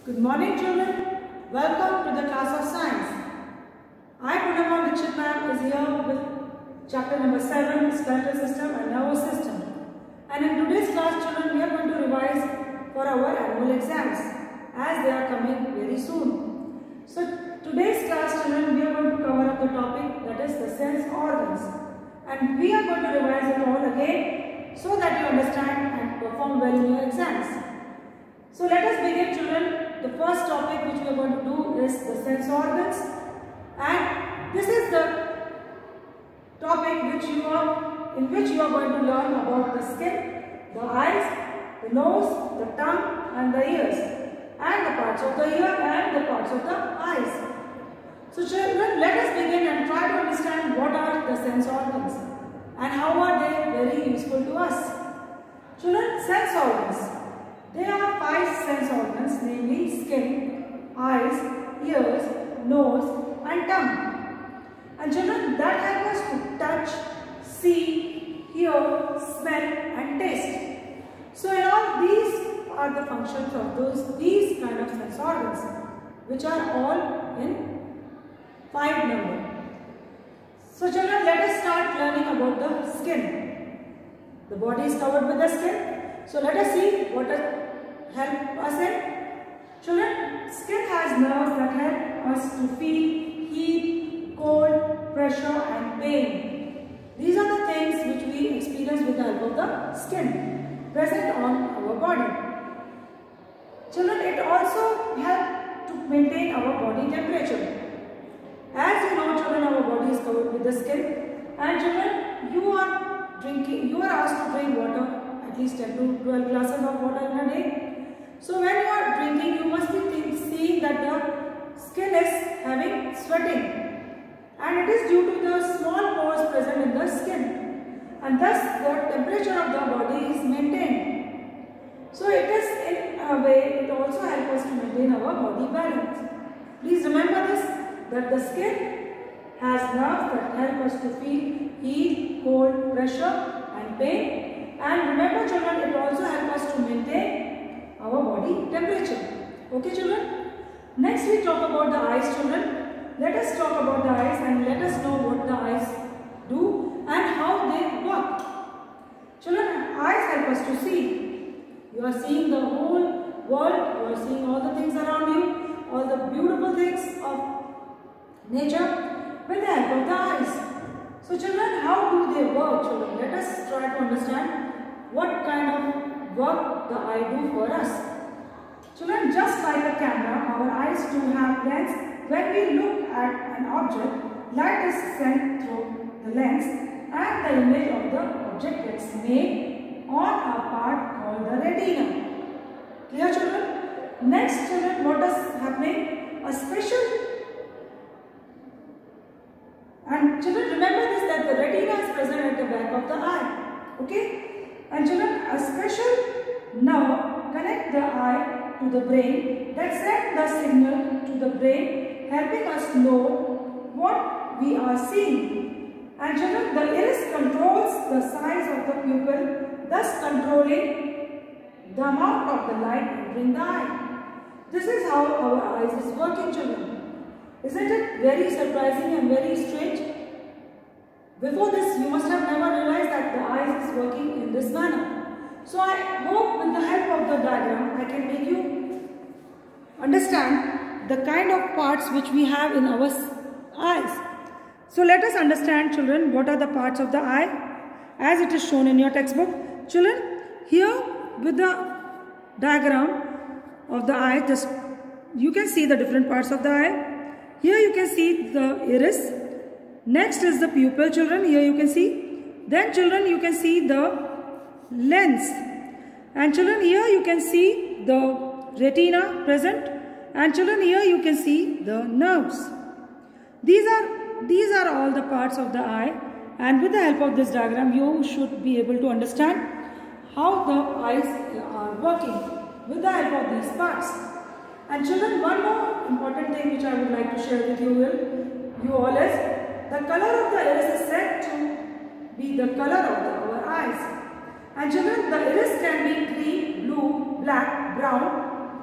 Good morning children. Welcome to the class of science. I, Purnama Dixit ma'am, is here with chapter number 7, skeletal system and nervous system. And in today's class children, we are going to revise for our annual exams as they are coming very soon. So today's class children, we are going to cover up the topic that is the sense organs. And we are going to revise it all again so that you understand and perform well in your exams. So let us begin children. The first topic which we are going to do is the sense organs, and this is the topic in which you are going to learn about the skin, the eyes, the nose, the tongue and the ears, and the parts of the ear and the parts of the eyes. So children, let us begin and try to understand what are the sense organs and how are they very useful to us. Children, sense organs. There are 5 sense organs, namely skin, eyes, ears, nose and tongue. And children, that help us to touch, see, hear, smell and taste. So in all, these are the functions of these kind of sense organs, which are all in 5 number. So children, let us start learning about the skin. The body is covered with the skin. So let us see what help us in. Children, skin has nerves that help us to feel heat, cold, pressure and pain. These are the things which we experience with the help of the skin present on our body. Children, it also helps to maintain our body temperature. As you know children, our body is covered with the skin, and children, you are asked to drink water, at least 10 to 12 glasses of water in a day. So when you are drinking, you must be seeing that the skin is having sweating, and it is due to the small pores present in the skin, and thus the temperature of the body is maintained. So it is in a way, it also helps us to maintain our body balance. Please remember this, that the skin has nerves that help us to feel heat, cold, pressure and pain. And remember children, it also helps us to maintain our body temperature. Okay children? Next we talk about the eyes children. Let us talk about the eyes and let us know what the eyes do and how they work. Children, eyes help us to see. You are seeing the whole world, you are seeing all the things around you, all the beautiful things of nature with the help of the eyes. So children, how do they work children? Let us try to understand what kind of work the eye do for us. Children, just like a camera, our eyes do have lens. When we look at an object, light is sent through the lens and the image of the object gets made on a part called the retina. Clear children? Next children, what is happening? A special, and children remember this, that the retina is present at the back of the eye. Okay? And children, a special nerve connects the eye to the brain that sends the signal to the brain, helping us know what we are seeing. And children, the iris controls the size of the pupil, thus controlling the amount of the light entering the eye. This is how our eyes is working children. Isn't it very surprising and very strange? Before this, you must have never realized that the eyes is working in this manner. So I hope with the help of the diagram, I can make you understand the kind of parts which we have in our eyes. So let us understand children, what are the parts of the eye as it is shown in your textbook. Children, here with the diagram of the eye, just you can see the different parts of the eye. Here you can see the iris. Next is the pupil children. Here you can see. Then children, you can see the lens. And children, here you can see the retina present. And children, here you can see the nerves. These are all the parts of the eye. And with the help of this diagram, you should be able to understand how the eyes are working with the help of these parts. And children, one more important thing which I would like to share with you all is the color of the iris is said to be the color of our eyes. And children, the iris can be green, blue, black, brown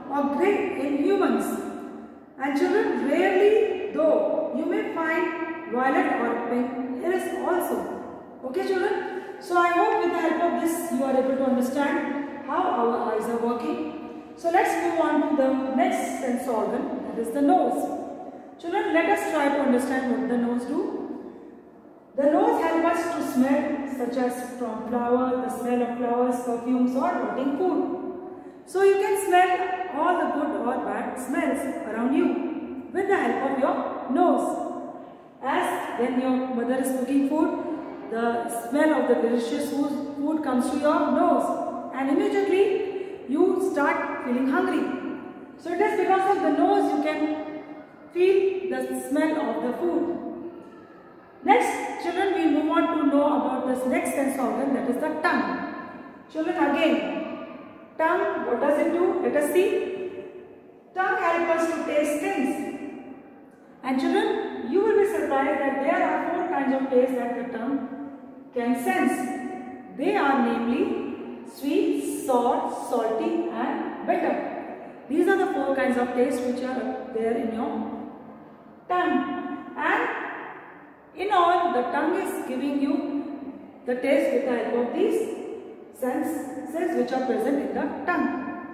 or grey in humans. And children, rarely though you may find violet or pink iris also. Okay children? So I hope with the help of this you are able to understand how our eyes are working. So let's move on to the next sense organ, that is the nose. Children, let us try to understand what the nose do. The nose helps us to smell, such as from flower, the smell of flowers, perfumes or rotting food. So you can smell all the good or bad smells around you with the help of your nose. As when your mother is cooking food, the smell of the delicious food comes to your nose and immediately you start feeling hungry. So it is because of the nose you can feel the smell of the food. Next, children, we move on to know about this next sense organ, that is the tongue. Children, again, tongue, what does it do? Let us see. Tongue helps us to taste things. And children, you will be surprised that there are 4 kinds of taste that the tongue can sense. They are namely sweet, sour, salty and bitter. These are the 4 kinds of taste which are there in your tongue. And in all, the tongue is giving you the taste with the help of these senses which are present in the tongue.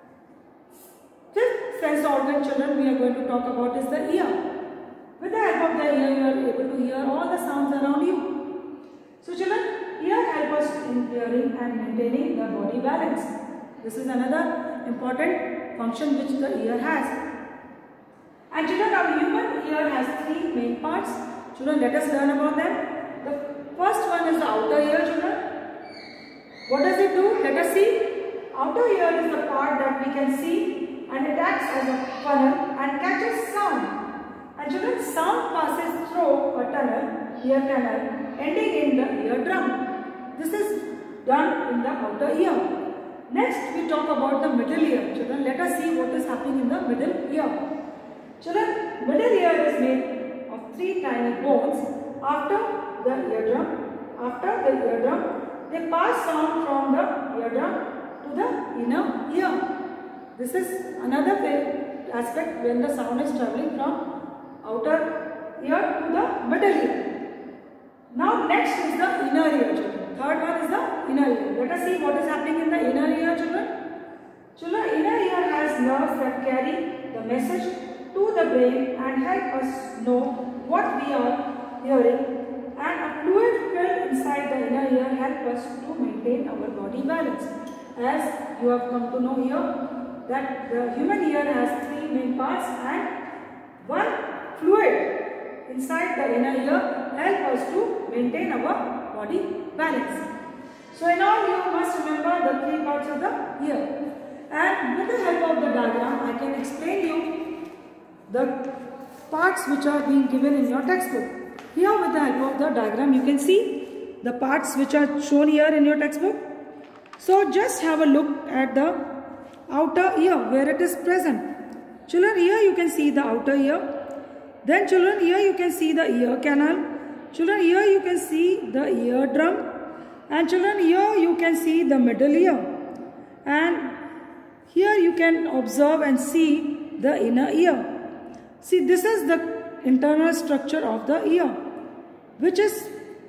Fifth sense organ, children, we are going to talk about is the ear. With the help of the ear, you are able to hear all the sounds around you. So children, ear helps us in hearing and maintaining the body balance. This is another important function which the ear has. And children, our human ear has 3 main parts. Children, let us learn about them. The first one is the outer ear, children. What does it do? Let us see. Outer ear is the part that we can see and it acts as a funnel and catches sound. And children, sound passes through a tunnel, ear canal, ending in the eardrum. This is done in the outer ear. Next, we talk about the middle ear. Children, let us see what is happening in the middle ear. Children, middle ear is made of 3 tiny bones. After the eardrum, they pass sound from the eardrum to the inner ear. This is another aspect when the sound is traveling from outer ear to the middle ear. Now next is the inner ear, children. Third one is the inner ear. Let us see what is happening in the inner ear, children. Children, inner ear has nerves that carry the message to the brain and help us know what we are hearing, and a fluid filled inside the inner ear helps us to maintain our body balance. As you have come to know here that the human ear has 3 main parts and one fluid inside the inner ear helps us to maintain our body balance. So in all, you must remember the 3 parts of the ear. And with the help of the diagram, I can explain you the parts which are being given in your textbook. Here with the help of the diagram, you can see the parts which are shown here in your textbook. So just have a look at the outer ear where it is present. Children, here you can see the outer ear. Then children, here you can see the ear canal. Children, here you can see the eardrum. And children, here you can see the middle ear. And here you can observe and see the inner ear. See, this is the internal structure of the ear, which is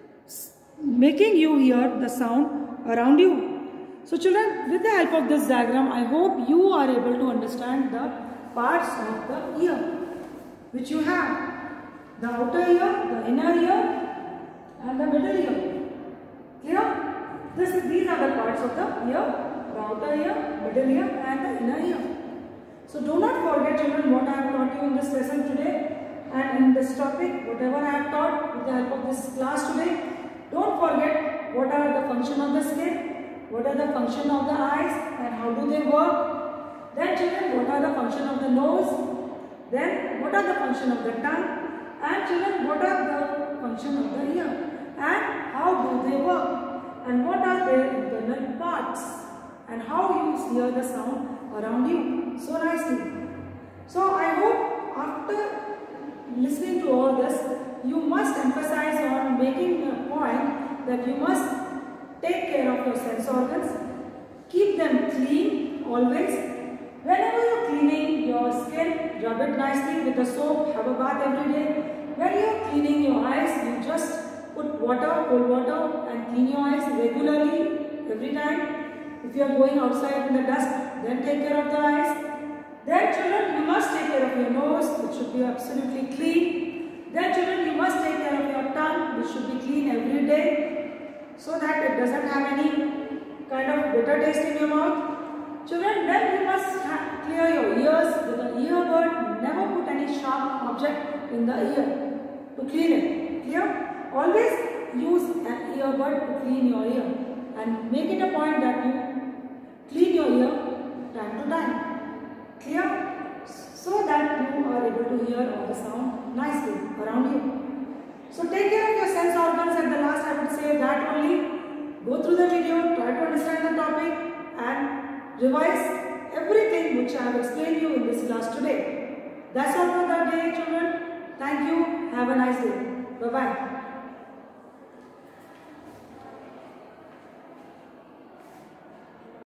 making you hear the sound around you. So children, with the help of this diagram, I hope you are able to understand the parts of the ear which you have. The outer ear, the inner ear and the middle ear. Clear? These are the parts of the ear, the outer ear, middle ear and the inner ear. So do not forget children what I have taught you in this lesson today and in this topic, whatever I have taught with the help of this class today. Don't forget what are the function of the skin, what are the function of the eyes and how do they work. Then children, what are the function of the nose, then what are the function of the tongue, and children, what are the function of the ear and how do they work and what are their internal parts and how you hear the sound around you so nicely. So I hope after listening to all this, you must emphasize on making a point that you must take care of your sense organs, keep them clean always. Whenever you rub it nicely with the soap, have a bath every day. When you are cleaning your eyes, you just put water, cold water and clean your eyes regularly every time. If you are going outside in the dust, then take care of the eyes. Then children, you must take care of your nose, which should be absolutely clean. Then children, you must take care of your tongue, which should be clean every day, so that it doesn't have any kind of bitter taste in your mouth. Children, then you must clear your ears with an earbud. Never put any sharp object in the ear to clean it. Clear? Always use an earbud to clean your ear, and make it a point that you clean your ear time to time. Clear? So that you are able to hear all the sound nicely around you. So take care of your sense organs. At the last I would say that only. Go through the video, try to understand the topic and revise everything which I have explained you in this class today. That's all for the day, children. Thank you. Have a nice day. Bye-bye.